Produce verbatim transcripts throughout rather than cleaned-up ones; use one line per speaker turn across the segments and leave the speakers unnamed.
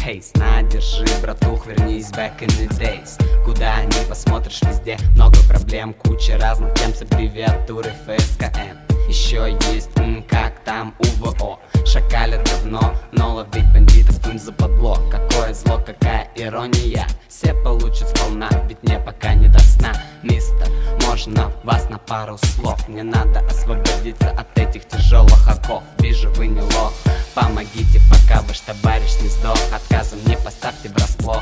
Хейс, на, держи, братух, вернись back in the days. Куда ни посмотришь, везде много проблем, куча разных тем, аббревиатуры эф эс ка эм. Еще есть, м, как там у вэ о. Шакалят давно, но ловить бандитов им западло. Какое зло, какая ирония, все получат сполна, ведь мне пока не до сна. Мистер, можно вас на пару слов? Мне надо освободиться от этих тяжелых оков. Вижу, вы не лох, помогите, пока ваш товарищ не сдох. Отказом не поставьте врасплох.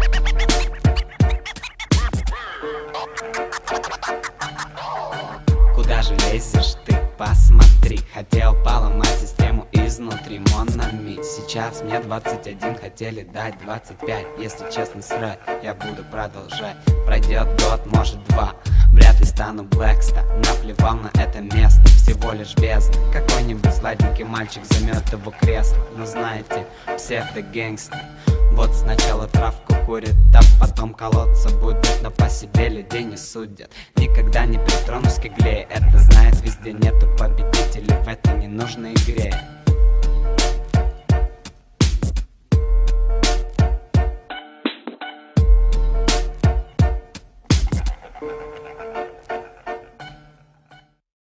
Куда же лезешь ты? Посмотри, хотел поломать систему изнутри, Монами. Сейчас мне двадцать один, хотели дать двадцать пять. Если честно, срать, я буду продолжать. Пройдет год, может два, вряд ли стану Блэкста. Наплевал на это место, всего лишь бездна. Какой-нибудь сладенький мальчик займет его кресло. Но знаете, псевдо-гэнгстер вот сначала травку курит, а потом колоться будет. Но по себе людей не судят, никогда не притронусь к игле. Это знает везде, нету победителей в этой ненужной игре.